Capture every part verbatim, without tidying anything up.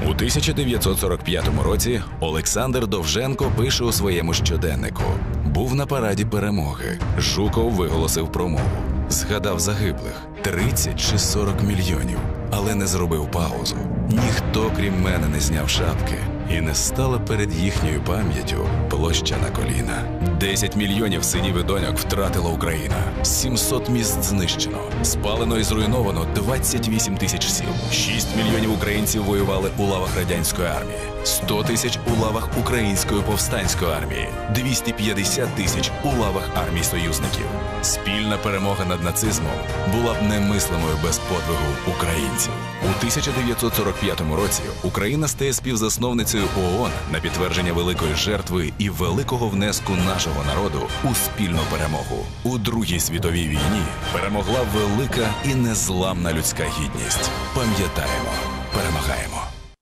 У тисяча дев'ятсот сорок п'ятому році Олександр Довженко пише у своєму щоденнику: «Був на параді перемоги. Жуков виголосив промову. Згадав загиблих – тридцять чи сорок мільйонів. Але не зробив паузу. Ніхто, крім мене, не зняв шапки. І не стала перед їхньою пам'яттю площа на коліна. десять мільйонів синів і доньок втратила Україна. сімсот міст знищено. Спалено і зруйновано двадцять вісім тисяч сіл. шість мільйонів українців воювали у лавах радянської армії. сто тисяч у лавах Української повстанської армії. двісті п'ятдесят тисяч у лавах армій союзників. Спільна перемога над нацизмом була б немислимою без подвигу українців. У тисяча дев'ятсот сорок п'ятому році Україна стає співзасновницею ООН на підтвердження великої жертви і великого внеску нашого народу у спільну перемогу. У Другій світовій війні перемогла велика і незламна людська гідність. Пам'ятаємо, перемагаємо.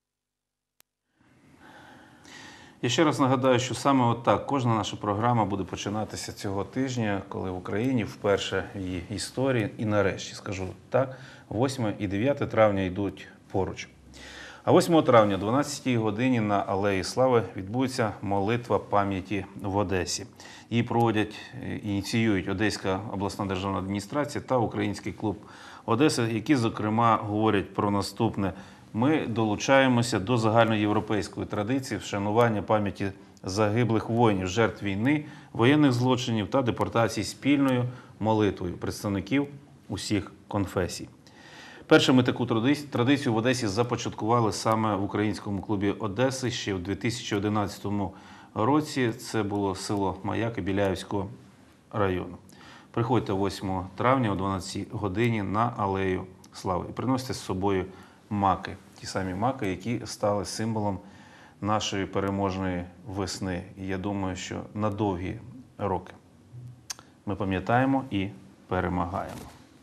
Я ще раз нагадаю, що саме отак кожна наша програма буде починатися цього тижня, коли в Україні вперше в її історії, і нарешті, скажу так, восьме і дев'яте травня йдуть поруч. А восьмого травня о дванадцятій годині на Алеї Слави відбудеться молитва пам'яті в Одесі. Її проводять, ініціюють Одеська обласна державна адміністрація та Український клуб Одеси, які, зокрема, говорять про наступне: ми долучаємося до загальноєвропейської традиції вшанування пам'яті загиблих воїнів, жертв війни, воєнних злочинів та депортацій спільною молитвою представників усіх конфесій. Першими таку традицію в Одесі започаткували саме в Українському клубі Одеси ще в дві тисячі одинадцятому році. Це було село Маяки Біляївського району. Приходьте восьмого травня о дванадцятій годині на Алею Слави і приносите з собою маки. Ті самі маки, які стали символом нашої переможної весни. І я думаю, що на довгі роки ми пам'ятаємо і перемагаємо.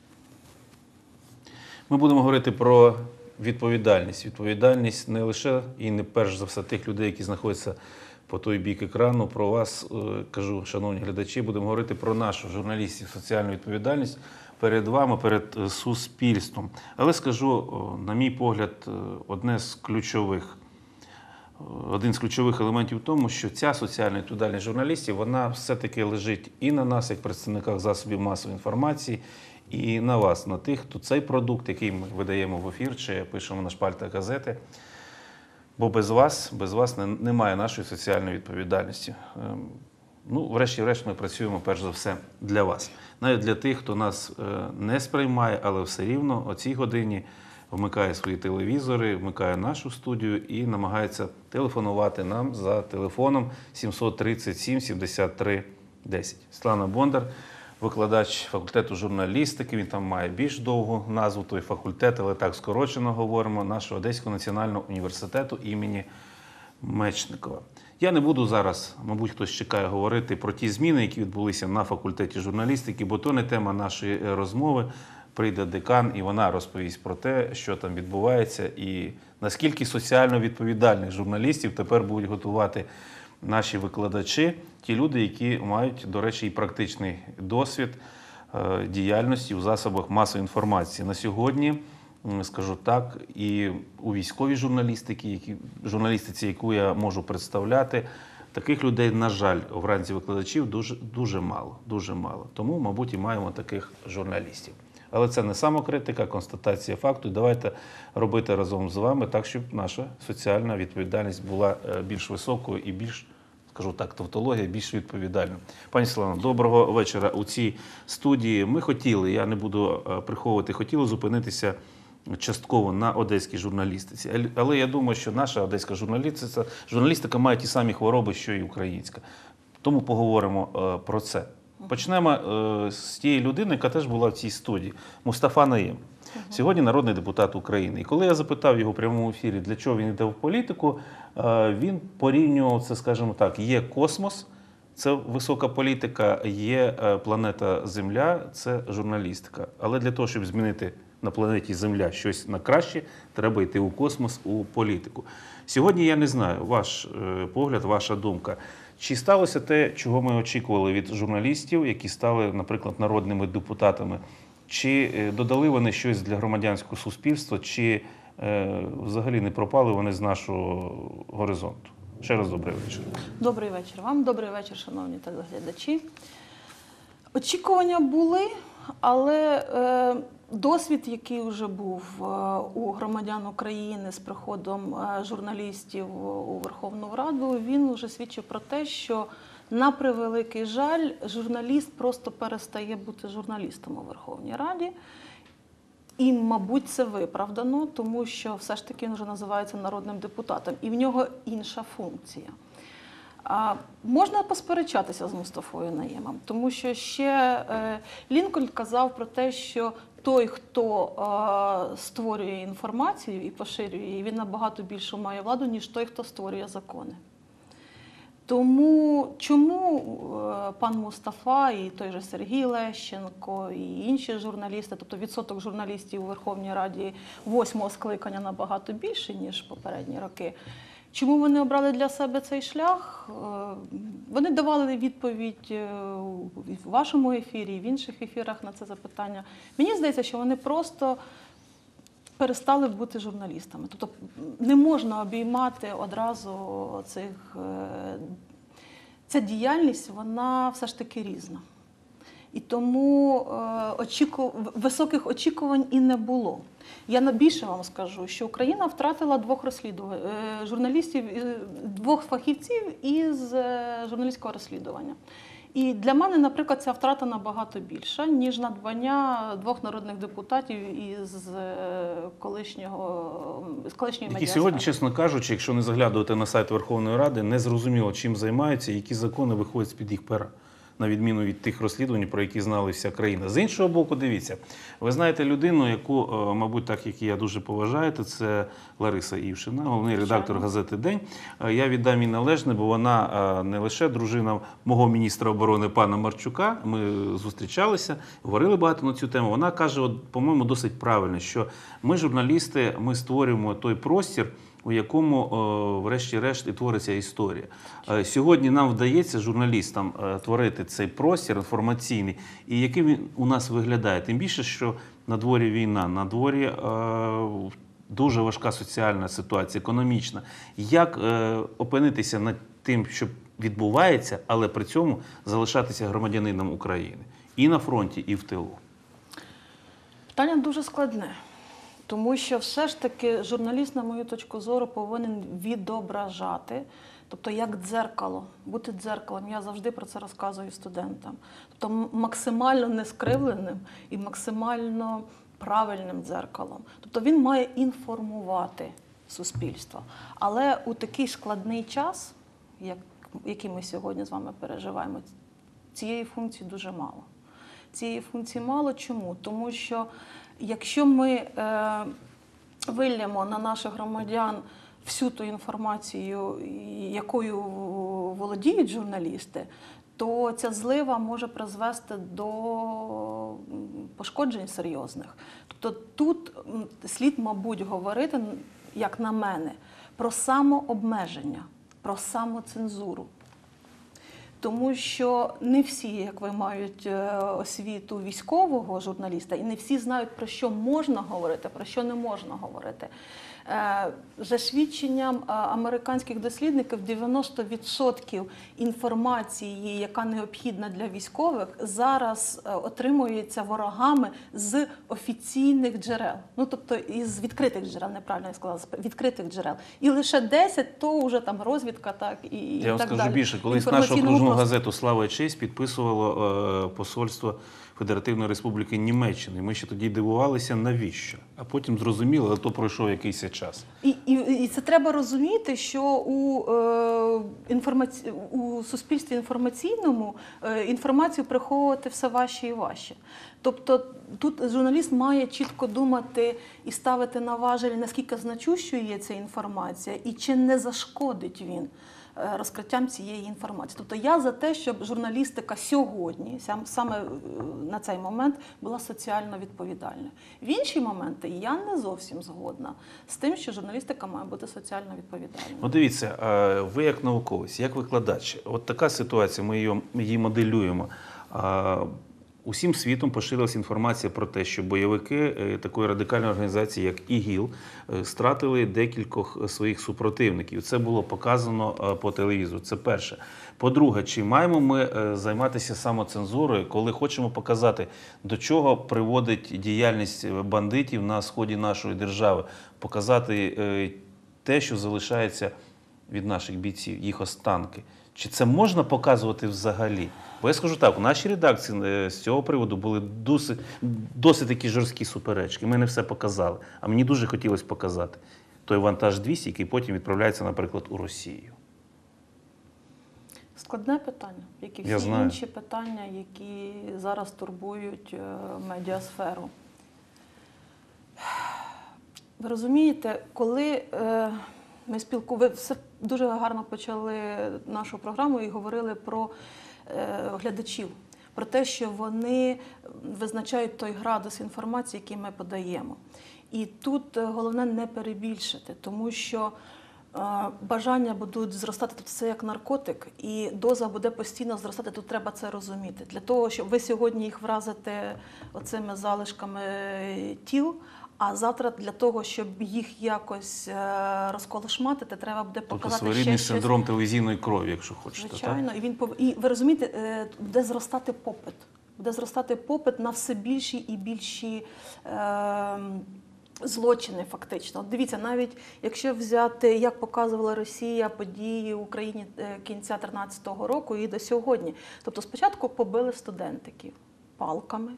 Ми будемо говорити про відповідальність. Відповідальність не лише і не перш за все тих людей, які знаходяться по той бік екрану. Про вас, кажу, шановні глядачі, будемо говорити про нашу, журналістів, соціальну відповідальність перед вами, перед суспільством. Але скажу, на мій погляд, одне з ключових, один з ключових елементів в тому, що ця соціальна відповідальність журналістів, вона все-таки лежить і на нас, як представниках засобів масової інформації, і на вас, на тих, хто цей продукт, який ми видаємо в ефір, чи пишемо на шпальтах газети. Бо без вас, без вас немає нашої соціальної відповідальності. Ну, врешті-решт, ми працюємо, перш за все, для вас. Навіть для тих, хто нас не сприймає, але все рівно о цій годині вмикає свої телевізори, вмикає нашу студію і намагається телефонувати нам за телефоном сімсот тридцять сім сімдесят три десять. Світлана Бондар, викладач факультету журналістики, він там має більш довгу назву, той факультет, але так скорочено говоримо, нашого Одеського національного університету імені Мечникова. Я не буду зараз, мабуть, хтось чекає, говорити про ті зміни, які відбулися на факультеті журналістики, бо то не тема нашої розмови. Прийде декан, і вона розповість про те, що там відбувається, і наскільки соціально відповідальних журналістів тепер будуть готувати наші викладачі, ті люди, які мають, до речі, і практичний досвід діяльності у засобах масової інформації. На сьогодні, скажу так, і у військовій журналістиці, які, журналістиці, яку я можу представляти, таких людей, на жаль, в ранзі викладачів дуже, дуже мало, дуже мало. Тому, мабуть, і маємо таких журналістів. Але це не самокритика, а констатація факту. І давайте робити разом з вами так, щоб наша соціальна відповідальність була більш високою і більш, скажу так, тавтологія, більш відповідальною. Пані Світлано, доброго вечора у цій студії. Ми хотіли, я не буду приховувати, хотіли зупинитися частково на одеській журналістиці. Але я думаю, що наша одеська журналістика, журналістика має ті самі хвороби, що і українська. Тому поговоримо про це. Почнемо е, з тієї людини, яка теж була в цій студії, Мустафа Найєм. Сьогодні народний депутат України. І коли я запитав його в прямому ефірі, для чого він йде в політику, е, він порівнював це, скажімо так, є космос, це висока політика, є е, планета Земля, це журналістика. Але для того, щоб змінити на планеті Земля щось на краще, треба йти у космос, у політику. Сьогодні я не знаю, ваш е, погляд, ваша думка. Чи сталося те, чого ми очікували від журналістів, які стали, наприклад, народними депутатами? Чи додали вони щось для громадянського суспільства? Чи е, взагалі не пропали вони з нашого горизонту. Ще раз добрий вечір. Добрий вечір вам, добрий вечір, шановні телеглядачі. Очікування були, але е, досвід, який вже був е, у громадян України з приходом е, журналістів у Верховну Раду, він вже свідчив про те, що на превеликий жаль, журналіст просто перестає бути журналістом у Верховній Раді. І, мабуть, це виправдано, тому що все ж таки він вже називається народним депутатом, і в нього інша функція. А, можна посперечатися з Мустафою Найємом, тому що ще е, Лінкольн казав про те, що той, хто е, створює інформацію і поширює її, він набагато більшу має владу, ніж той, хто створює закони. Тому чому е, пан Мустафа і той же Сергій Лещенко і інші журналісти, тобто відсоток журналістів у Верховній Раді восьмого скликання набагато більше, ніж попередні роки, чому вони обрали для себе цей шлях? Е, вони давали відповідь е, в вашому ефірі, і в інших ефірах на це запитання. Мені здається, що вони просто перестали бути журналістами. Тобто не можна обіймати одразу цих... Ця діяльність, вона все ж таки різна. І тому е, очіку... високих очікувань і не було. Я більше вам скажу, що Україна втратила двох розслідувань, е, журналістів, двох фахівців із е, журналістського розслідування. І для мене, наприклад, ця втрата набагато більша, ніж надбання двох народних депутатів із колишнього, з колишньої медіасфери. Які сьогодні, чесно кажучи, якщо не заглядувати на сайт Верховної Ради, не зрозуміло, чим займаються, які закони виходять з-під їх пера, на відміну від тих розслідувань, про які знали вся країна. З іншого боку, дивіться, ви знаєте людину, яку, мабуть, так, як і я дуже поважаєте, це Лариса Івшина, головний редактор газети «День». Я віддам їй належне, бо вона не лише дружина мого міністра оборони пана Марчука, ми зустрічалися, говорили багато на цю тему. Вона каже, от, по-моєму, досить правильно, що ми, журналісти, ми створюємо той простір, у якому, врешті-решт, і твориться історія. Сьогодні нам вдається, журналістам, творити цей простір інформаційний, і яким він у нас виглядає. Тим більше, що на дворі війна, на дворі е, дуже важка соціальна ситуація, економічна. Як е, опинитися над тим, що відбувається, але при цьому залишатися громадянином України? І на фронті, і в тилу. Питання дуже складне. Тому що все ж таки журналіст, на мою точку зору, повинен відображати, тобто як дзеркало, бути дзеркалом. Я завжди про це розказую студентам. Тобто максимально нескривленим і максимально правильним дзеркалом. Тобто він має інформувати суспільство. Але у такий складний час, як, який ми сьогодні з вами переживаємо, цієї функції дуже мало. Цієї функції мало. Чому? Тому що якщо ми е, вильємо на наших громадян всю ту інформацію, якою володіють журналісти, то ця злива може призвести до пошкоджень серйозних. Тобто тут слід, мабуть, говорити, як на мене, про самообмеження, про самоцензуру. Тому що не всі, як ви, мають освіту військового журналіста, і не всі знають, про що можна говорити, про що не можна говорити. За свідченням американських дослідників, дев'яносто відсотків інформації, яка необхідна для військових, зараз отримується ворогами з офіційних джерел. Ну, тобто із відкритих джерел, неправильно я сказала, з відкритих джерел. І лише десять, то вже там розвідка, так, і, і я вам так скажу далі. Більше, колись нашу окружну газету «Слава і честь» підписувало е, посольство Федеративної Республіки Німеччини. Ми ще тоді дивувалися, навіщо. А потім зрозуміли, але то пройшов якийсь час. І, і, і це треба розуміти, що у, е, інформаці... у суспільстві інформаційному е, інформацію приховувати все важче і важче. Тобто тут журналіст має чітко думати і ставити на важелі, наскільки значущою є ця інформація, і чи не зашкодить він розкриттям цієї інформації. Тобто я за те, щоб журналістика сьогодні, саме на цей момент, була соціально відповідальною. В інші моменти я не зовсім згодна з тим, що журналістика має бути соціально відповідальною. Ну, дивіться, ви як науковець, як викладач, от така ситуація, ми її, її моделюємо. Усім світом поширилася інформація про те, що бойовики е, такої радикальної організації, як ІГІЛ, е, стратили декількох своїх супротивників. Це було показано е, по телевізору. Це перше. По-друге, чи маємо ми е, займатися самоцензурою, коли хочемо показати, до чого приводить діяльність бандитів на сході нашої держави, показати е, те, що залишається від наших бійців, їх останки. Чи це можна показувати взагалі? Бо я скажу так, у нашій редакції з цього приводу були досить, досить такі жорсткі суперечки. Ми не все показали. А мені дуже хотілося показати той вантаж двісті, який потім відправляється, наприклад, у Росію. Складне питання, як і Я всі знаю. інші питання, які зараз турбують е, медіасферу. Ви розумієте, коли е, ми спілкувалися, все дуже гарно почали нашу програму і говорили про е, глядачів, про те, що вони визначають той градус інформації, який ми подаємо. І тут головне не перебільшити, тому що е, бажання будуть зростати, тут це як наркотик, і доза буде постійно зростати, тут треба це розуміти. Для того, щоб ви сьогодні їх вразите оцими залишками тіл, а завтра для того, щоб їх якось е, розколошматити, треба буде Тобто показати своєрідний ще щось. синдром телевізійної крові, якщо хочете. Звичайно, Так? і він пов... і ви розумієте, е, буде зростати попит. Буде зростати попит на все більші і більші е, злочини, фактично. От дивіться, навіть якщо взяти, як показувала Росія події в Україні е, кінця тринадцятого року і до сьогодні. Тобто спочатку побили студентиків палками,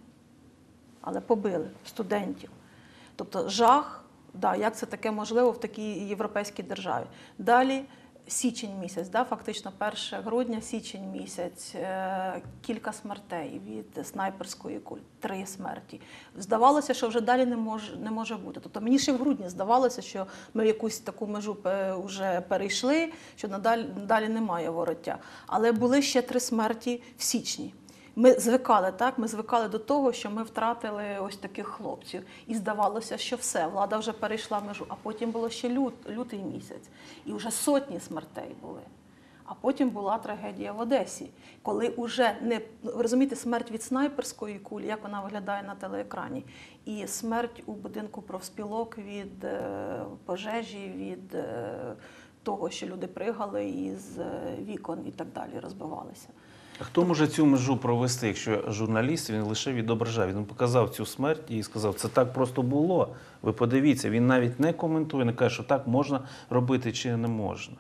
але побили студентів. Тобто жах, да, як це таке можливо в такій європейській державі. Далі січень місяць, да, фактично перше грудня, січень місяць, е, кілька смертей від снайперської кулі, три смерті. Здавалося, що вже далі не може, не може бути. Тобто мені ще в грудні здавалося, що ми якусь таку межу вже перейшли, що надалі, далі немає вороття. Але були ще три смерті в січні. Ми звикали, так? Ми звикали до того, що ми втратили ось таких хлопців. І здавалося, що все, влада вже перейшла межу. А потім було ще лют, лютий місяць. І вже сотні смертей були. А потім була трагедія в Одесі, коли вже не, ви розумієте, смерть від снайперської кулі, як вона виглядає на телеекрані, і смерть у будинку профспілок від е, пожежі, від е, того, що люди пригали із е, вікон і так далі, розбивалися. А хто може цю межу провести, якщо журналіст, він лише відображає, він показав цю смерть і сказав, це так просто було, ви подивіться, він навіть не коментує, не каже, що так можна робити чи не можна.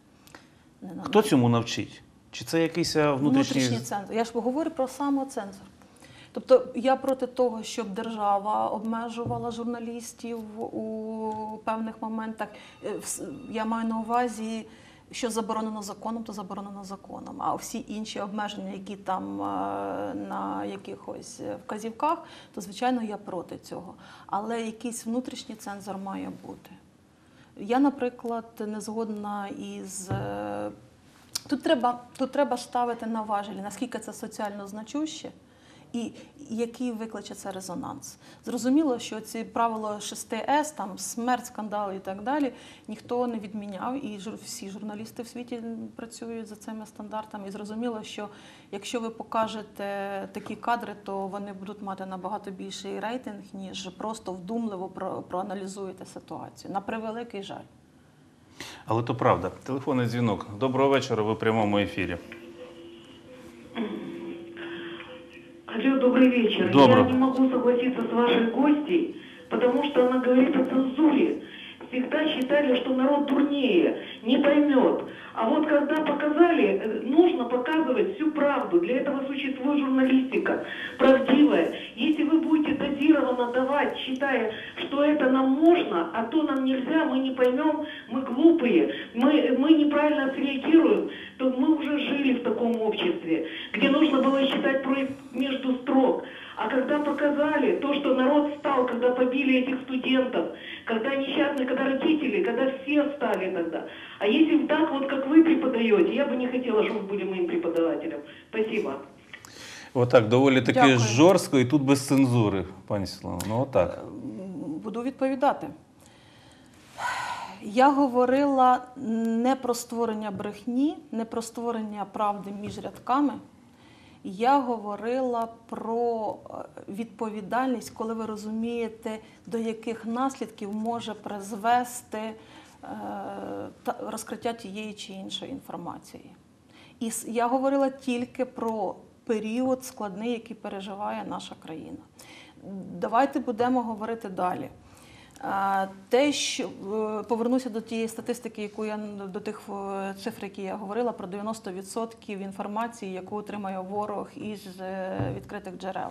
Не, не, Хто цьому навчить? Чи це якийсь внутрішній... Внутрішній цензор. Я ж говорю про самоцензор. Тобто я проти того, щоб держава обмежувала журналістів у певних моментах. Я маю на увазі, що заборонено законом, то заборонено законом. А всі інші обмеження, які там на якихось вказівках, то, звичайно, я проти цього. Але якийсь внутрішній цензор має бути. Я, наприклад, не згодна із... Тут треба, тут треба ставити на важелі, наскільки це соціально значуще і який викличе це резонанс. Зрозуміло, що ці правила шести ес, там смерть, скандали і так далі, ніхто не відміняв, і всі журналісти в світі працюють за цими стандартами. І зрозуміло, що якщо ви покажете такі кадри, то вони будуть мати набагато більший рейтинг, ніж просто вдумливо про, проаналізуєте ситуацію. На превеликий жаль. Але то правда. Телефонний дзвінок. Доброго вечора, ви в прямому ефірі. Алло, добрый вечер. Добрый. Я не могу согласиться с вашей гостьей, потому что она говорит о цензуре. Всегда считали, что народ дурнее, не поймет. А вот когда показали, нужно показывать всю правду. Для этого существует журналистика, правдивая. Если вы будете дозированно давать, считая, что это нам можно, а то нам нельзя, мы не поймем, мы глупые, мы, мы неправильно среагируем, то мы уже жили в таком обществе, где нужно было считать между строк. А когда показали то, что народ встал, когда побили этих студентов, когда несчастные, когда родители, когда все встали тогда. А если так, вот как вы преподаете, я бы не хотела, чтобы вы были моим преподавателем. Спасибо. Отак, доволі таки Дякую. жорстко і тут без цензури, пані Світлано. Ну отак. Буду відповідати. Я говорила не про створення брехні, не про створення правди між рядками. Я говорила про відповідальність, коли ви розумієте, до яких наслідків може призвести розкриття тієї чи іншої інформації. І я говорила тільки про період складний, який переживає наша країна. Давайте будемо говорити далі. Те, що повернуся до тієї статистики, яку я до тих цифр, які я говорила, про дев'яносто відсотків інформації, яку отримає ворог із відкритих джерел.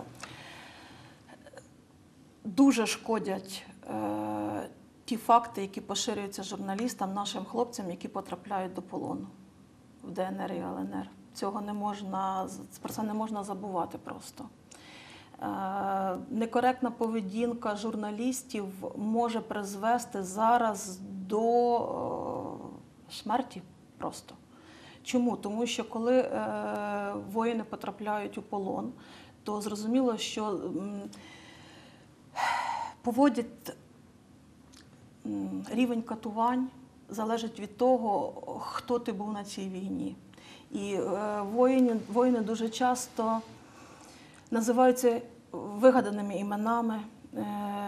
Дуже шкодять е, ті факти, які поширюються журналістам, нашим хлопцям, які потрапляють до полону в Де Ен Ер і Ел Ен Ер. Цього не можна, про це не можна забувати просто. Некоректна поведінка журналістів може призвести зараз до смерті просто. Чому? Тому що коли е, воїни потрапляють у полон, то зрозуміло, що м, поводять м, рівень катувань залежить від того, хто ти був на цій війні. І е, воїни, воїни дуже часто називаються вигаданими іменами е,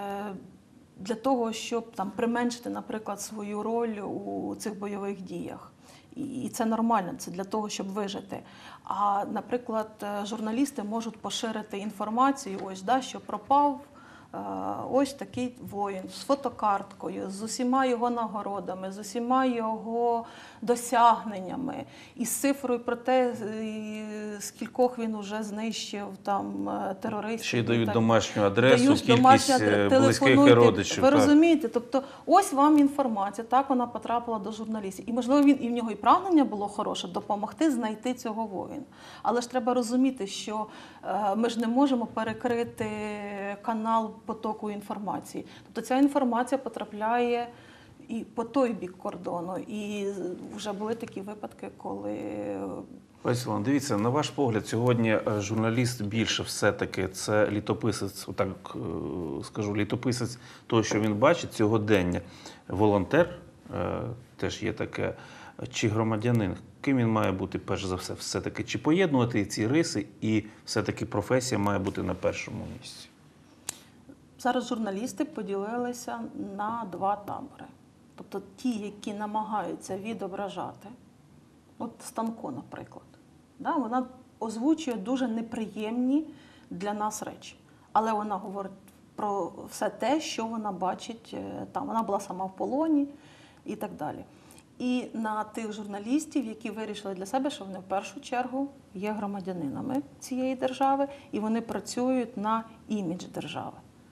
для того, щоб там применшити, наприклад, свою роль у цих бойових діях. І, і це нормально, це для того, щоб вижити. А, наприклад, журналісти можуть поширити інформацію, ось, да, що пропав е, ось такий воїн з фотокарткою, з усіма його нагородами, з усіма його досягненнями, і з цифрою про те, скількох він вже знищив там терористів. Ще й дають так, домашню адресу, дають кількість домашню адресу, близьких і родичів. Ви так. розумієте? Тобто ось вам інформація, так вона потрапила до журналістів. І можливо він, і в нього і прагнення було хороше допомогти знайти цього воїна. Але ж треба розуміти, що е, ми ж не можемо перекрити канал потоку інформації. Тобто ця інформація потрапляє і по той бік кордону. І вже були такі випадки, коли... Леся Івановна, дивіться, на ваш погляд, сьогодні журналіст більше все-таки це літописець, так скажу, літописець того, що він бачить сьогодення. Волонтер, теж є таке, чи громадянин. Ким він має бути, перш за все, все-таки? Чи поєднувати ці риси і все-таки професія має бути на першому місці? Зараз журналісти поділилися на два табори. Тобто ті, які намагаються відображати, от Станко, наприклад, да, вона озвучує дуже неприємні для нас речі. Але вона говорить про все те, що вона бачить там. Вона була сама в полоні і так далі. І на тих журналістів, які вирішили для себе, що вони в першу чергу є громадянинами цієї держави, і вони працюють на імідж держави.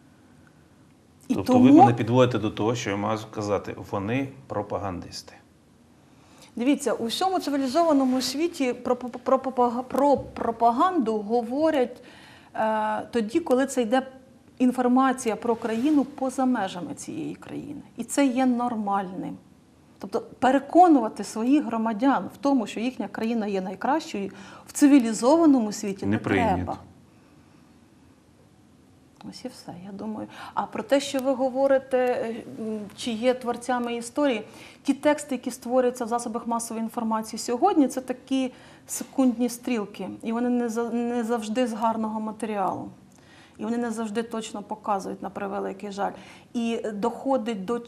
І тобто тому... ви мене підводите до того, що я маю сказати, вони пропагандисти. Дивіться, у всьому цивілізованому світі про, про, про, про пропаганду говорять е, тоді, коли це йде інформація про країну поза межами цієї країни. І це є нормальним. Тобто переконувати своїх громадян в тому, що їхня країна є найкращою, в цивілізованому світі не, не треба. Ось і все, я думаю. А про те, що ви говорите, чи є творцями історії, ті тексти, які створюються в засобах масової інформації сьогодні, це такі секундні стрілки. І вони не завжди з гарного матеріалу. І вони не завжди точно показують, на превеликий жаль. І доходить до...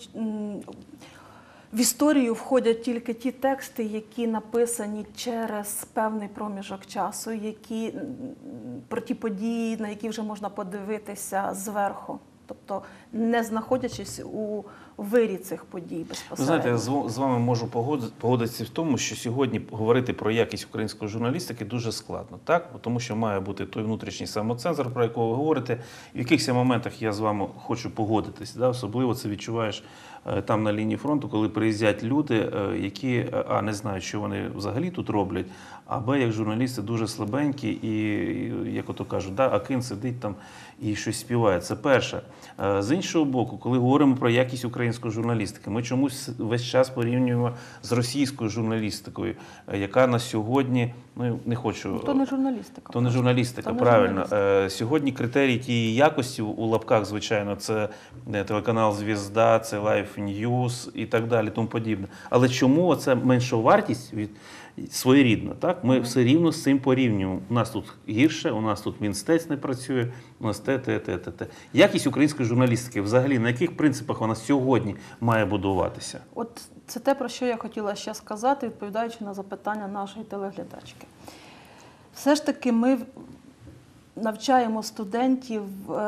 В історію входять тільки ті тексти, які написані через певний проміжок часу, які, про ті події, на які вже можна подивитися зверху. Тобто не знаходячись у вирі цих подій безпосередньо. Ви знаєте, я з вами можу погодитися в тому, що сьогодні говорити про якість української журналістики дуже складно. Так? Тому що має бути той внутрішній самоцензор, про якого ви говорите. І в якихось моментах я з вами хочу погодитись. Да? Особливо це відчуваєш там на лінії фронту, коли приїздять люди, які а, не знають, що вони взагалі тут роблять, а б, як журналісти дуже слабенькі і, як ото кажуть, да, Акин сидить там і щось співає. Це перше. З іншого боку, коли говоримо про якість української української журналістики. Ми чомусь весь час порівнюємо з російською журналістикою, яка на сьогодні, ну не хочу... То не журналістика. То не журналістика, То не правильно. журналістика. Сьогодні критерій тієї якості у лапках, звичайно, це телеканал «Звізда», це Life News і так далі, тому подібне. Але чому це меншовартість від своєрідна, так? Ми mm-hmm. все рівно з цим порівнюємо. У нас тут гірше, у нас тут Мінстець не працює, у нас те, те, те, те, те. Якість української журналістики взагалі, на яких принципах вона сьогодні має будуватися? От це те, про що я хотіла ще сказати, відповідаючи на запитання нашої телеглядачки. Все ж таки ми навчаємо студентів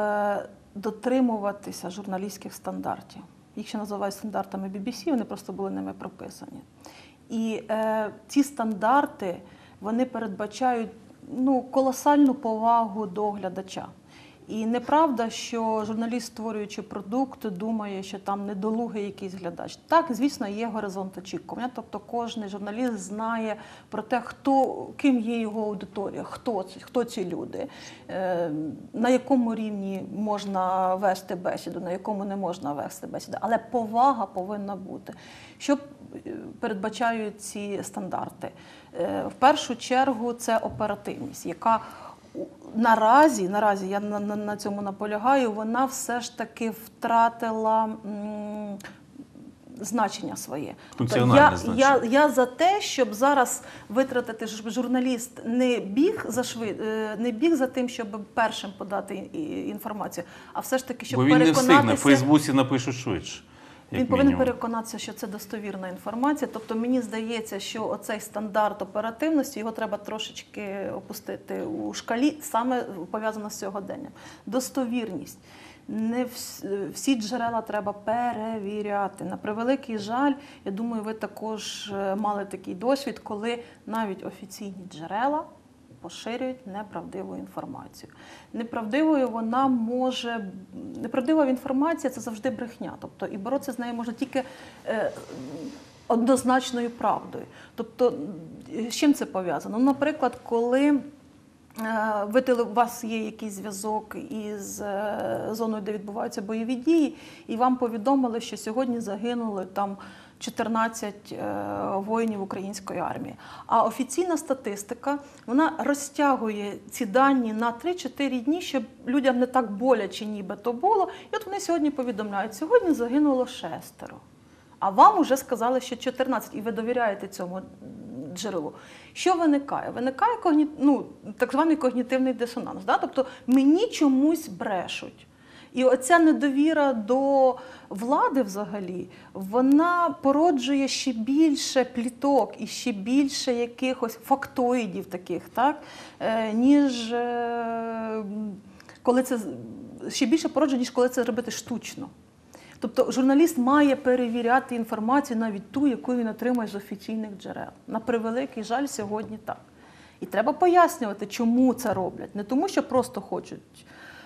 дотримуватися журналістських стандартів. Їх ще називають стандартами бі бі сі, вони просто були ними прописані. І е, ці стандарти, вони передбачають ну, колосальну повагу до глядача. І неправда, що журналіст, створюючи продукт, думає, що там недолугий якийсь глядач. Так, звісно, є горизонт очікування. Тобто кожен журналіст знає про те, хто, ким є його аудиторія, хто, хто ці люди, е, на якому рівні можна вести бесіду, на якому не можна вести бесіду. Але повага повинна бути. Що передбачають ці стандарти? Е, в першу чергу це оперативність, яка Наразі, наразі, я на, на, на цьому наполягаю, вона все ж таки втратила м, значення своє. Функціональне я, значення. Я, я за те, щоб зараз витратити, щоб журналіст не біг за, швид, не біг за тим, щоб першим подати інформацію, а все ж таки, щоб Бо він переконатися... не встигне, в Фейсбуці напишуть швидше. Він повинен переконатися, що це достовірна інформація. Тобто мені здається, що оцей стандарт оперативності, його треба трошечки опустити у шкалі, саме пов'язано з сьогоденням. Достовірність. Не всі джерела треба перевіряти. На превеликий жаль, я думаю, ви також мали такий досвід, коли навіть офіційні джерела поширюють неправдиву інформацію. Неправдивою вона може... Неправдива інформація – це завжди брехня. Тобто і боротися з нею можна тільки е, однозначною правдою. Тобто з чим це пов'язано? Ну, наприклад, коли е, ви, у вас є якийсь зв'язок із е, зоною, де відбуваються бойові дії, і вам повідомили, що сьогодні загинули там чотирнадцять воїнів української армії. А офіційна статистика, вона розтягує ці дані на три-чотири дні, щоб людям не так боляче ніби то було. І от вони сьогодні повідомляють, сьогодні загинуло шестеро. А вам вже сказали, що чотирнадцять, і ви довіряєте цьому джерелу. Що виникає? Виникає когні... ну, так званий когнітивний дисонанс. Да? Тобто мені чомусь брешуть. І оця недовіра до влади взагалі, вона породжує ще більше пліток і ще більше якихось фактоїдів таких, так? Е, ніж е, коли це, ще більше породжує, ніж коли це робити штучно. Тобто журналіст має перевіряти інформацію, навіть ту, яку він отримує з офіційних джерел. На превеликий жаль, сьогодні так. І треба пояснювати, чому це роблять. Не тому, що просто хочуть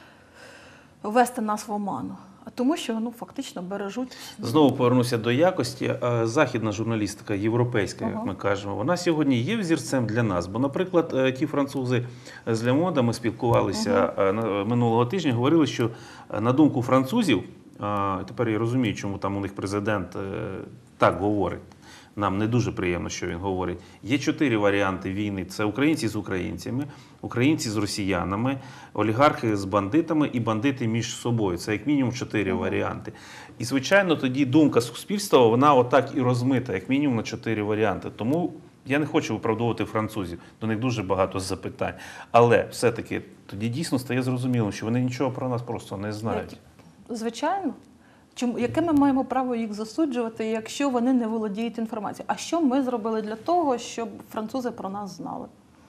ввести нас в оману, а тому, що ну, фактично бережуть. Знову повернуся до якості. Західна журналістика, європейська, як ми кажемо, вона сьогодні є взірцем для нас. Бо, наприклад, ті французи з Ле Монда, ми спілкувалися uh-huh. минулого тижня, говорили, що на думку французів, тепер я розумію, чому там у них президент так говорить, нам не дуже приємно, що він говорить. Є чотири варіанти війни. Це українці з українцями, українці з росіянами, олігархи з бандитами і бандити між собою. Це як мінімум чотири mm-hmm. варіанти. І, звичайно, тоді думка суспільства, вона отак і розмита, як мінімум на чотири варіанти. Тому я не хочу виправдовувати французів, до них дуже багато запитань. Але все-таки тоді дійсно стає зрозумілим, що вони нічого про нас просто не знають. Звичайно. Чому, яке ми маємо право їх засуджувати, якщо вони не володіють інформацією? А що ми зробили для того, щоб французи про нас знали?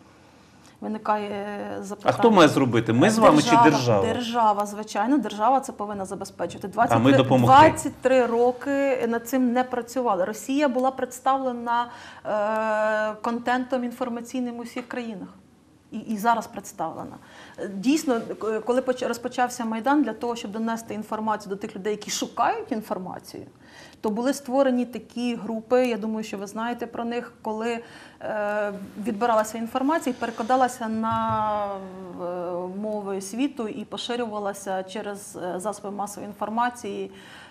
Виникає запитання. А хто має зробити? Ми з вами держава, чи держава? Держава, звичайно. Держава це повинна забезпечити. двадцять три, а ми допомогти. двадцять три роки над цим не працювали. Росія була представлена е, контентом інформаційним у всіх країнах. І, і зараз представлена. Дійсно, коли розпочався Майдан, для того, щоб донести інформацію до тих людей, які шукають інформацію, то були створені такі групи, я думаю, що ви знаєте про них, коли е, відбиралася інформація і перекладалася на е, мови світу і поширювалася через засоби масової інформації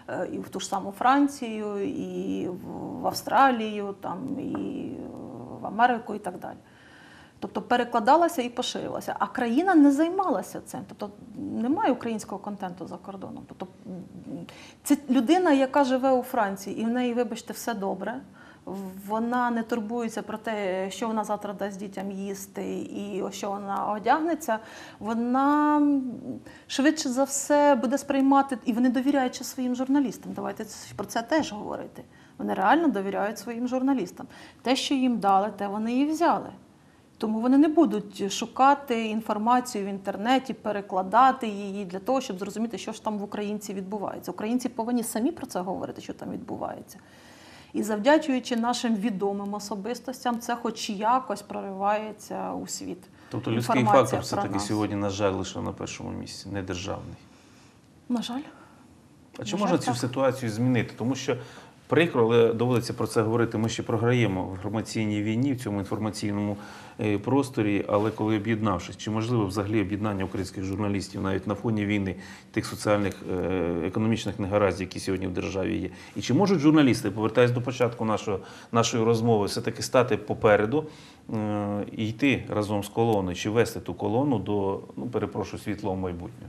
е, і в ту ж саму Францію, і в Австралію, там, і в Америку і так далі. Тобто перекладалася і поширювалася. А країна не займалася цим. Тобто немає українського контенту за кордоном. Тобто це людина, яка живе у Франції, і в неї, вибачте, все добре. Вона не турбується про те, що вона завтра дасть дітям їсти і о що вона одягнеться. Вона швидше за все буде сприймати, і вони довіряють своїм журналістам. Давайте про це теж говорити. Вони реально довіряють своїм журналістам. Те, що їм дали, те вони і взяли. Тому вони не будуть шукати інформацію в інтернеті, перекладати її для того, щоб зрозуміти, що ж там в українці відбувається. Українці повинні самі про це говорити, що там відбувається. І завдячуючи нашим відомим особистостям, це хоч якось проривається у світ. Тобто людський фактор все-таки сьогодні, на жаль, лише на першому місці, не державний. На жаль. А чи можна цю ситуацію змінити? Тому що прикро, але доводиться про це говорити. Ми ще програємо в інформаційній війні, в цьому інформаційному просторі, але коли об'єднавшись, чи можливо взагалі об'єднання українських журналістів навіть на фоні війни, тих соціальних, економічних негараздів, які сьогодні в державі є? І чи можуть журналісти, повертаюсь до початку нашого, нашої розмови, все-таки стати попереду і йти разом з колоною, чи вести ту колону до, ну, перепрошую, світлого майбутнього?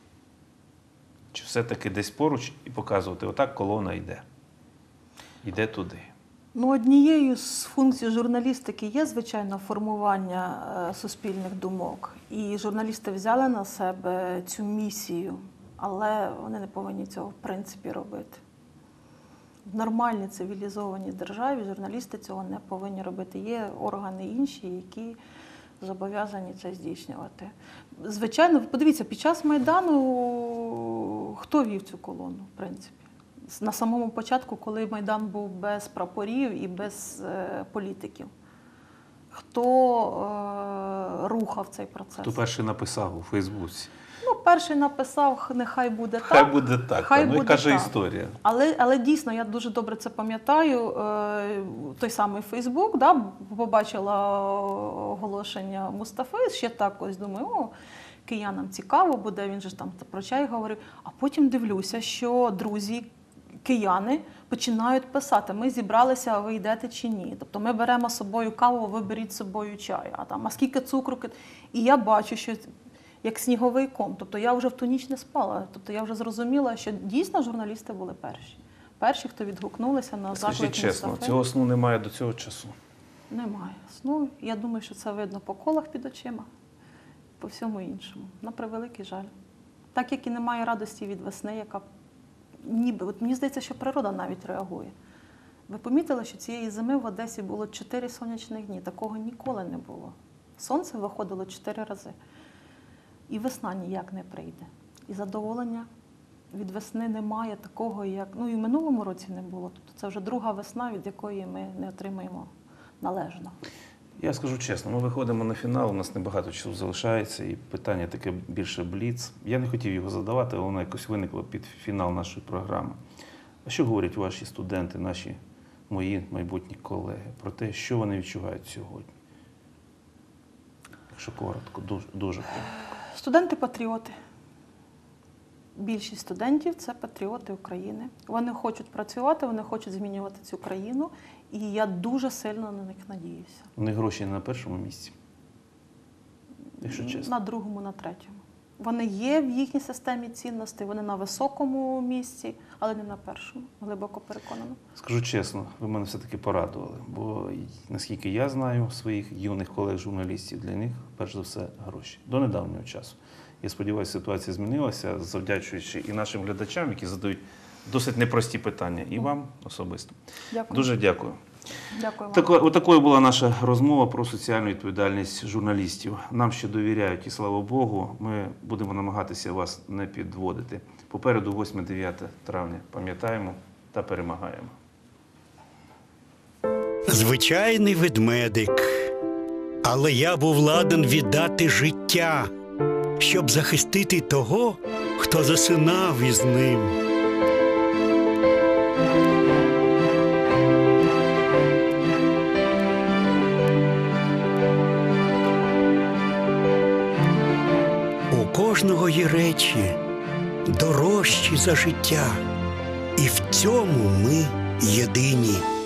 Чи все-таки десь поруч і показувати, отак колона йде? Йде туди. Ну, однією з функцій журналістики є, звичайно, формування е, суспільних думок. І журналісти взяли на себе цю місію, але вони не повинні цього, в принципі, робити. В нормальній цивілізованій державі журналісти цього не повинні робити. Є органи інші, які зобов'язані це здійснювати. Звичайно, подивіться, під час Майдану хто вів цю колону, в принципі? На самому початку, коли Майдан був без прапорів і без е, політиків. Хто е, рухав цей процес? Хто перший написав у Фейсбуці? Ну, перший написав, нехай буде так. Хай буде так, хай ну буде і каже так. історія. Але, але дійсно, я дуже добре це пам'ятаю, е, той самий Фейсбук, да, побачила оголошення Мустафи, ще так ось думаю, о, киянам цікаво буде, він же ж там про чай говорив. А потім дивлюся, що друзі, кияни починають писати, ми зібралися, а ви йдете чи ні. Тобто ми беремо з собою каву, ви беріть з собою чай. А там, а скільки цукру? І я бачу, що як сніговий ком. Тобто я вже в ту ніч не спала. Тобто я вже зрозуміла, що дійсно журналісти були перші. Перші, хто відгукнулися на заклик Мустафи. Скажіть чесно, цього сну немає до цього часу? Немає сну. Я думаю, що це видно по колах під очима, по всьому іншому. На превеликий жаль. Так, як і немає радості від весни, яка ніби, от мені здається, що природа навіть реагує. Ви помітили, що цієї зими в Одесі було чотири сонячних дні. Такого ніколи не було. Сонце виходило чотири рази. І весна ніяк не прийде. І задоволення від весни немає такого, як, ну і в минулому році не було. Тобто це вже друга весна, від якої ми не отримаємо належно. Я скажу чесно, ми виходимо на фінал, у нас небагато часу залишається, і питання таке більше бліц. Я не хотів його задавати, але воно якось виникло під фінал нашої програми. А що говорять ваші студенти, наші, мої майбутні колеги, про те, що вони відчувають сьогодні? Якщо коротко, дуже, дуже коротко. Студенти-патріоти. Більшість студентів – це патріоти України. Вони хочуть працювати, вони хочуть змінювати цю країну, і я дуже сильно на них надіюся. У них гроші не на першому місці, якщо чесно. На другому, на третьому. Вони є в їхній системі цінностей, вони на високому місці, але не на першому, глибоко переконана. Скажу чесно, ви мене все-таки порадували, бо наскільки я знаю своїх юних колег-журналістів, для них, перш за все, гроші. До недавнього часу. Я сподіваюся, ситуація змінилася, завдячуючи і нашим глядачам, які задають досить непрості питання, і вам особисто. Дякую. Дуже дякую. Дякую вам. Тако, отакою була наша розмова про соціальну відповідальність журналістів. Нам ще довіряють, і слава Богу, ми будемо намагатися вас не підводити. Попереду восьме-дев'яте травня. Пам'ятаємо та перемагаємо. Звичайний ведмедик, але я був ладен віддати життя, щоб захистити того, хто засинав із ним. У кожного є речі, дорожчі за життя, І в цьому ми єдині.